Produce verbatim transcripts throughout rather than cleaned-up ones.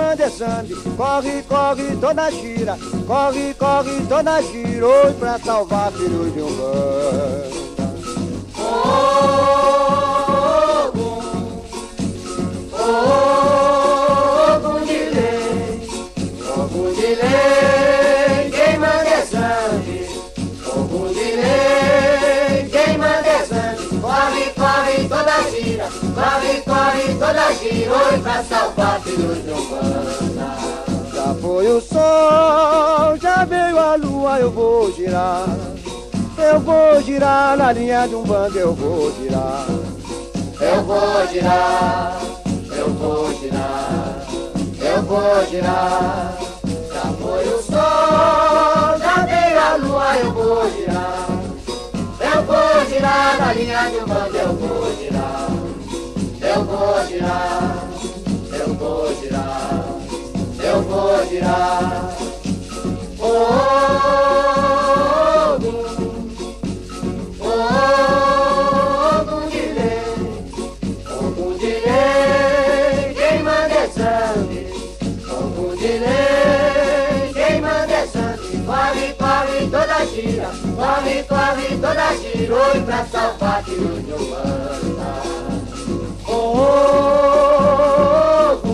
manda é sangue. Corre, corre, dona gira. Corre, corre, dona gira. Hoje pra salvar filho de um bando. Fogo de lei, fogo de lei, quem manda é sangue. Fogo de lei, quem manda é sangue. Corre, corre, toda gira, corre, corre, toda gira, oi pra salvar filhos de Umbanda. Já foi o sol, já veio a lua, eu vou girar. Eu vou girar na linha de Umbanda, eu vou girar. Eu vou girar, eu vou girar, eu vou girar. Já foi o sol, já veio a lua, eu vou girar. Eu vou girar na linha de Umbanda, eu vou girar. Eu vou girar, eu vou girar, eu vou girar. Oh, toda gira, corre, corre, toda gira, oi pra salvar filho de Umbanda. Fogo,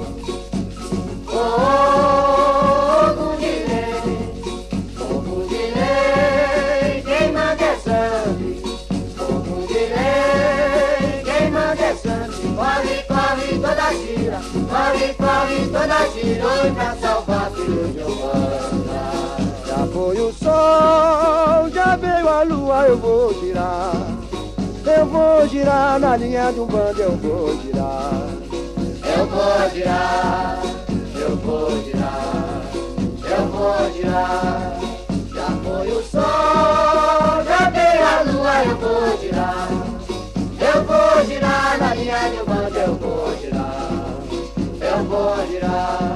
fogo de lei, fogo de lei, quem manda é sangue. Fogo de lei, quem manda é sangue. Corre, corre, toda gira, corre, corre, toda gira, oi pra salvar filho de Umbanda. Já foi o sol, já veio a lua, eu vou girar. Eu vou girar na linha de Umbanda, eu vou girar. Eu vou girar, eu vou girar, eu vou girar. Já foi o sol, já veio a lua, eu vou girar. Eu vou girar na linha de Umbanda, eu vou girar. Eu vou girar.